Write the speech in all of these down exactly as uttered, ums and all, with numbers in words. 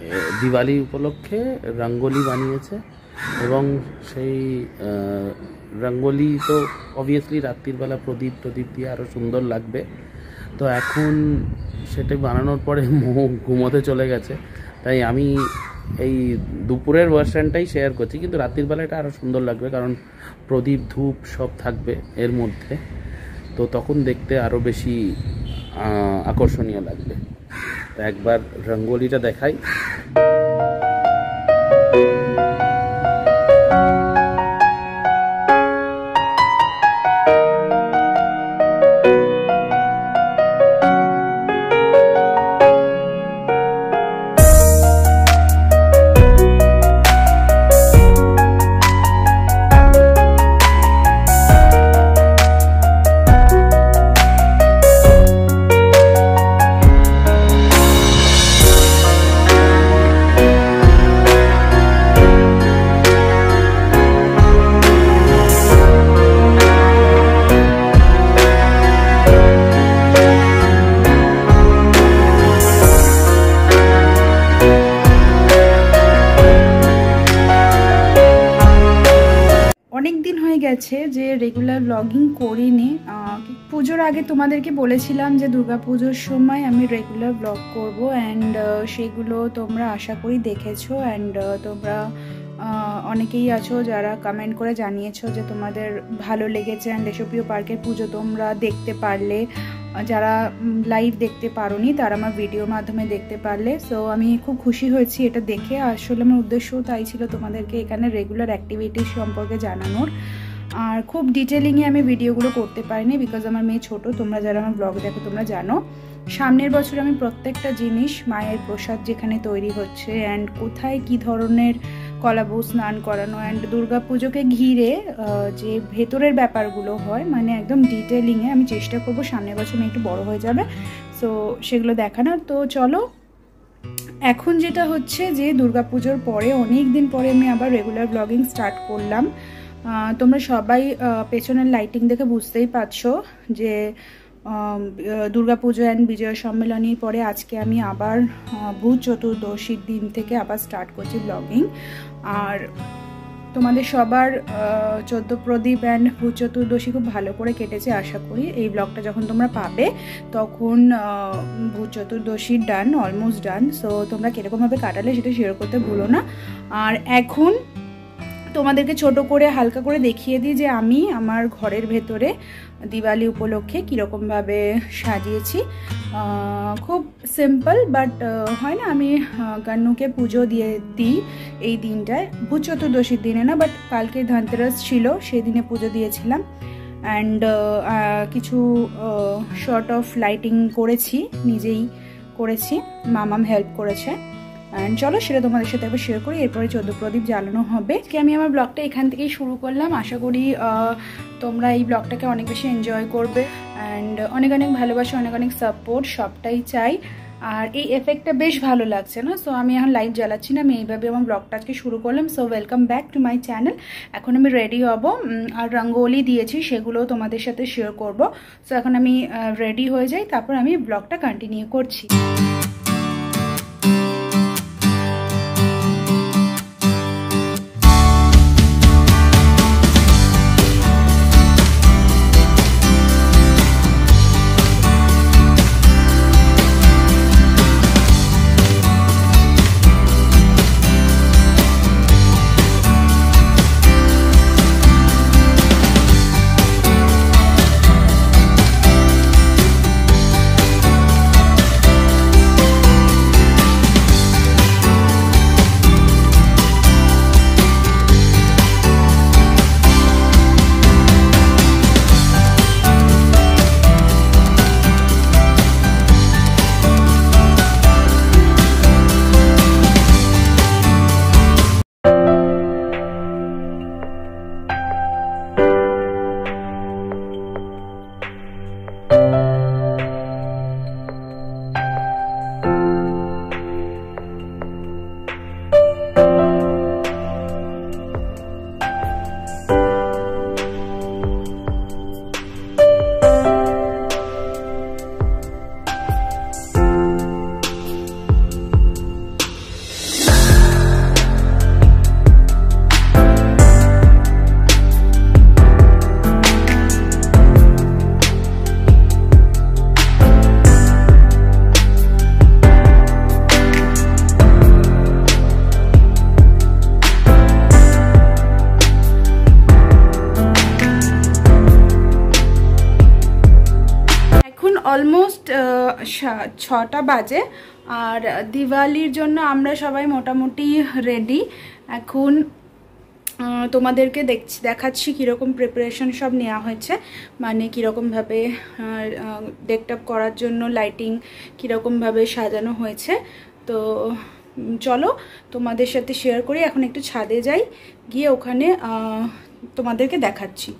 দিওয়ালি উপলক্ষে রঙ্গোলি বানিয়েছে এবং সেই রঙ্গোলি তো অবভিয়াসলি রাত্রির বেলা প্রদীপ প্রদীপ দিয়ে আরও সুন্দর লাগবে। তো এখন সেটা বানানোর পরে ঘুমোতে চলে গেছে, তাই আমি এই দুপুরের ভার্সানটাই শেয়ার করছি, কিন্তু রাত্রির বেলা এটা আরও সুন্দর লাগবে কারণ প্রদীপ ধূপ সব থাকবে এর মধ্যে, তো তখন দেখতে আরও বেশি আকর্ষণীয় লাগবে। তো একবার রঙ্গোলিটা দেখাই। গেছে যে রেগুলার ব্লগিং করিনি। পুজোর আগে তোমাদেরকে বলেছিলাম যে দুর্গা পুজোর সময় আমি রেগুলার ব্লগ করব, অ্যান্ড সেগুলো তোমরা আশা করি দেখেছো। অ্যান্ড তোমরা অনেকেই আছো যারা কমেন্ট করে জানিয়েছো যে তোমাদের ভালো লেগেছে, অ্যান্ড দেশপ্রিয় পার্কের পুজো তোমরা দেখতে পারলে। যারা লাইভ দেখতে পারোনি তারা আমার ভিডিওর মাধ্যমে দেখতে পারলে। সো আমি খুব খুশি হয়েছি এটা দেখে। আসলে আমার উদ্দেশ্যও তাই ছিল তোমাদেরকে এখানে রেগুলার অ্যাক্টিভিটিস সম্পর্কে জানানোর। আর খুব ডিটেলিংয়ে আমি ভিডিওগুলো করতে পারিনি বিকজ আমার মেয়ে ছোট। তোমরা যারা আমার ব্লগ দেখো তোমরা জানো সামনের বছর আমি প্রত্যেকটা জিনিস মায়ের প্রসাদ যেখানে তৈরি হচ্ছে, অ্যান্ড কোথায় কি ধরনের কলাবউ স্নান করানো, অ্যান্ড দুর্গা পুজোকে ঘিরে যে ভেতরের ব্যাপারগুলো হয় মানে একদম ডিটেলিংয়ে আমি চেষ্টা করবো সামনের বছর আমি একটু বড় হয়ে যাবে সো সেগুলো দেখানোর। তো চলো, এখন যেটা হচ্ছে যে দুর্গা পুজোর পরে অনেক দিন পরে আমি আবার রেগুলার ব্লগিং স্টার্ট করলাম। তোমরা সবাই পেছনের লাইটিং দেখে বুঝতেই পারছো যে দুর্গাপুজো অ্যান্ড বিজয় সম্মেলনীর পরে আজকে আমি আবার ভূত চতুর্দশীর দিন থেকে আবার স্টার্ট করছি ব্লগিং। আর তোমাদের সবার চোদ্দ প্রদীপ অ্যান্ড ভূত চতুর্দশী খুব ভালো করে কেটেছে আশা করি। এই ব্লগটা যখন তোমরা পাবে তখন ভূত চতুর্দশীর ডান, অলমোস্ট ডান। সো তোমরা কীরকমভাবে কাটালে সেটা শেয়ার করতে ভুলো না। আর এখন তোমাদেরকে ছোট করে হালকা করে দেখিয়ে দিই যে আমি আমার ঘরের ভেতরে দিওয়ালি উপলক্ষে কীরকমভাবে সাজিয়েছি। খুব সিম্পল বাট হয় না, আমি গান্নুকে পুজো দিয়ে দিই এই দিনটায়, ভূত চতুর্দশীর দিনে না বাট কালকে ধনতেরাস ছিল সেই দিনে পুজো দিয়েছিলাম। অ্যান্ড কিছু শর্ট অফ লাইটিং করেছি, নিজেই করেছি, মামাম হেল্প করেছে। অ্যান্ড চলো সেটা তোমাদের সাথে একবার শেয়ার করি, এরপরে চোদ্দ প্রদীপ জ্বালানো হবে। আজকে আমি আমার ব্লগটা এখান থেকেই শুরু করলাম। আশা করি তোমরা এই ব্লগটাকে অনেক বেশি এনজয় করবে, অ্যান্ড অনেক অনেক ভালোবাসা, অনেক অনেক সাপোর্ট সবটাই চাই। আর এই এফেক্টটা বেশ ভালো লাগছে না, সো আমি এখন লাইট জ্বালাচ্ছি না, আমি এইভাবে আমার ব্লগটা আজকে শুরু করলাম। So welcome back to my channel. এখন আমি রেডি হব, আর রঙ্গোলি দিয়েছি সেগুলোও তোমাদের সাথে শেয়ার করব। সো এখন আমি রেডি হয়ে যাই, তারপর আমি ব্লগটা কন্টিনিউ করছি। ছটা বাজে আর দিওয়ালির জন্য আমরা সবাই মোটামুটি রেডি। এখন তোমাদেরকে দেখছি দেখাচ্ছি কীরকম প্রিপারেশন সব নেওয়া হয়েছে, মানে কীরকমভাবে ডেকটাপ করার জন্য লাইটিং কীরকমভাবে সাজানো হয়েছে। তো চলো তোমাদের সাথে শেয়ার করি। এখন একটু ছাদে যাই, গিয়ে ওখানে তোমাদেরকে দেখাচ্ছি।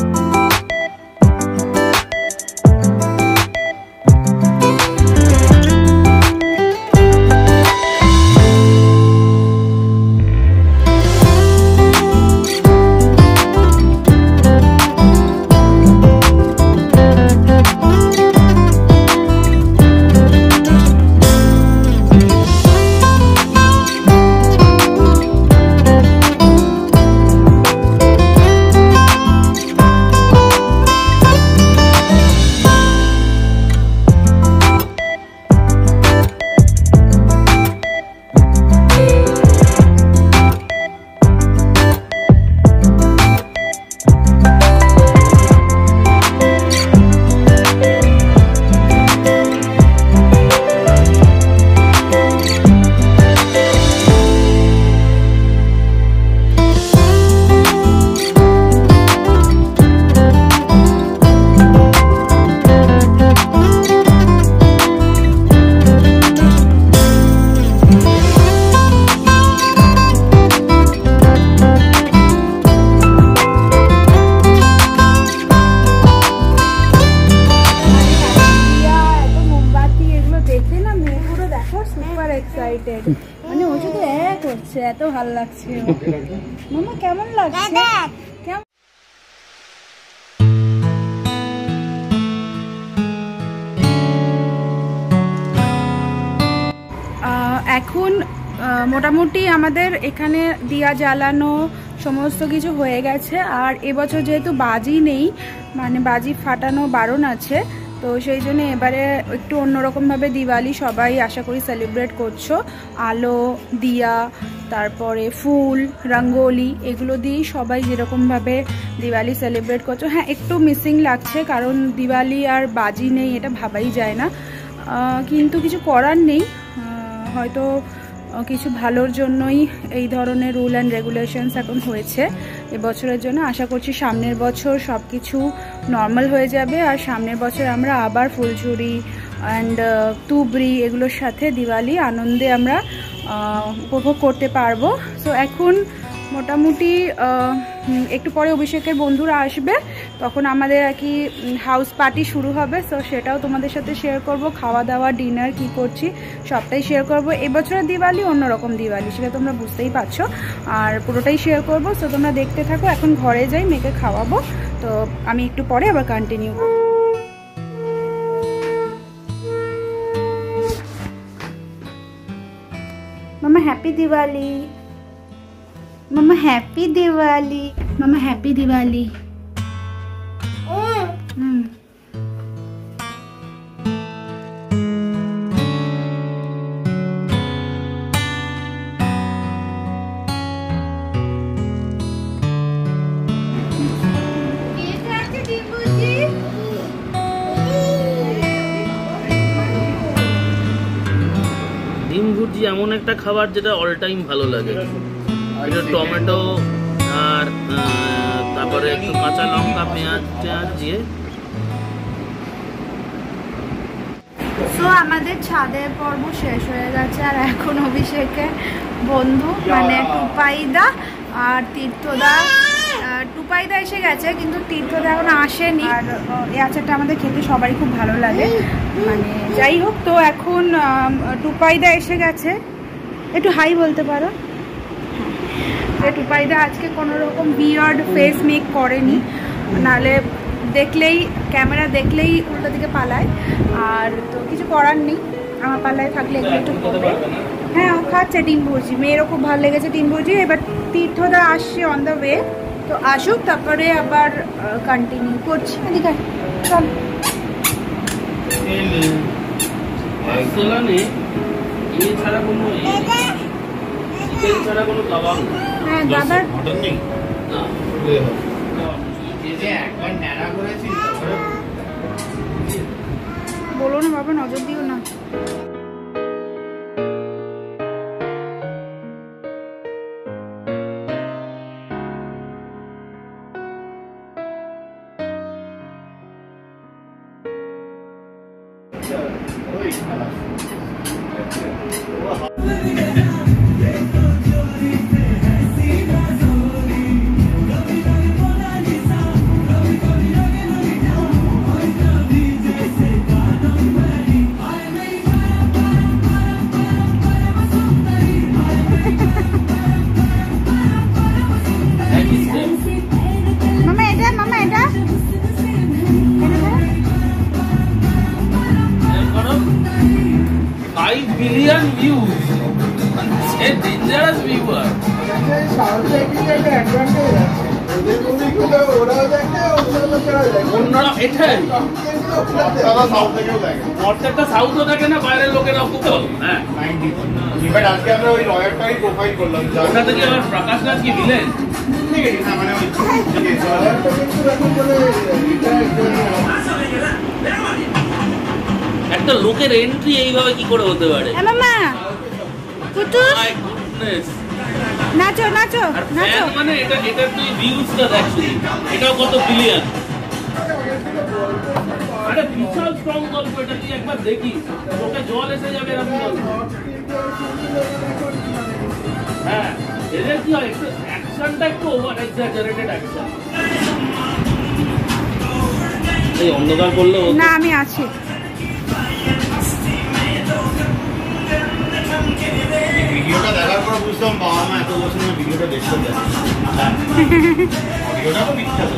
মানে ও শুধু এক করছে, এত ভালো লাগছে। মামা কেমন লাগছে? এখন মোটামুটি আমাদের এখানে দিয়া জ্বালানো সমস্ত কিছু হয়ে গেছে। আর এবছর যেহেতু বাজি নেই, মানে বাজি ফাটানো বারণ আছে, তো সেই জন্য এবারে একটু অন্যরকমভাবে দিওয়ালি সবাই আশা করি সেলিব্রেট করছো। আলো, দিয়া, তারপরে ফুল, রঙ্গোলি এগুলো দিয়েই সবাই যেরকমভাবে দিওয়ালি সেলিব্রেট করছো। হ্যাঁ, একটু মিসিং লাগছে, কারণ দিওয়ালি আর বাজি নেই এটা ভাবাই যায় না, কিন্তু কিছু করার নেই। হয়তো কিছু ভালোর জন্যই এই ধরনের রুল অ্যান্ড রেগুলেশনস এখন হয়েছে এবছরের জন্য। আশা করছি সামনের বছর সব কিছু নর্মাল হয়ে যাবে, আর সামনের বছর আমরা আবার ফুলঝুরি অ্যান্ড তুবড়ি এগুলোর সাথে দিওয়ালি আনন্দে আমরা উপভোগ করতে পারবো। সো এখন মোটামুটি একটু পরে অভিষেকের বন্ধুরা আসবে, তখন আমাদের আর কি হাউস পার্টি শুরু হবে। সো সেটাও তোমাদের সাথে শেয়ার করব, খাওয়া দাওয়া, ডিনার কি করছি সবটাই শেয়ার করব। এবছরের দিওয়ালি অন্যরকম দিওয়ালি, সেটা তোমরা বুঝতেই পারছো, আর পুরোটাই শেয়ার করব। সো তোমরা দেখতে থাকো। এখন ঘরে যাই, মেয়েকে খাওয়াবো, তো আমি একটু পরে আবার কন্টিনিউ করব। মামা হ্যাপি দিওয়ালি, মামা হ্যাপি দিওয়ালি, মামা হ্যাপি দিওয়ালি। হুম ডিম ভুর্জি এমন একটা খাবার যেটা অল টাইম ভালো লাগে। এটা টমেটো আর তারপরে একটু কাঁচা লঙ্কা, পেঁয়াজ পেঁয়াজ দিয়ে। সো আমাদের ছাদের পর্ব শেষ হয়ে গেছে, আর এখন অভিষেকের বন্ধু মানে টুপাইদা আর তীর্থদা, টুপাইদা এসে গেছে কিন্তু তীর্থদা এখন আসেনি। আর এই আচারটা আমাদের খেতে সবারই খুব ভালো লাগে, মানে যাই হোক। তো এখন টুপাইদা এসে গেছে, একটু হাই বলতে পারো। টুপাইদা আজকে কোনো রকম বিয়ার্ড ফেস মেক করেনি, নাহলে দেখলেই ক্যামেরা দেখলেই উল্টো দিকে পালায়। আর তো কিছু করার নেই, আমার পাল্লায় থাকলে এগুলো একটু করবে। হ্যাঁ, ও খাচ্ছে ডিম ভুর্জি, মেয়েরও খুব ভালো লেগেছে ডিম ভুর্জি। এবার তীর্থদা আসছে অন দ্য ওয়ে, তো আসুক তারপরে আবার কন্টিনিউ করছি। এদিকে চল। হ্যাঁ দাদার বলো না বাবা, নজর দিও না। মামা এটা, মামা এটা five billion views. A dangerous viewer. অন্যরা এটাই প্রত্যেকটা সাউথও দেখে না, বাইরের লোকেরাও খুব হ্যাঁ। আজকে আমরা ওই লয়ারটাই প্রোফাইল করলাম, ওটা থেকে আবার প্রকাশ রাজ কি ভিলেন? একটা লোকের এন্ট্রি এইভাবে কি করে হতে পারে? মামা কুতুস নাচো নাচো নাচো, মানে এটা এটা তুই ভিউজটা দেখ শুধু, এটাও কত বিলিয়ন। আরে বিশাল স্ট্রং গল্প, এটা তুই একবার দেখিস, তোকে জল এসে যাবে এরকম গল্প। হ্যাঁ, এদের কি হয়, একটু অ্যাকশনটা একটু ওভার এক্সাজারেটেড অ্যাকশন। এই অন্ধকার করলে না, আমি আছি। ভিডিওটা দেখার পর বুঝতাম বাবা মা এত বছর ভিডিওটা দেখতে যায়, ভিডিওটা তো বিখ্যাত।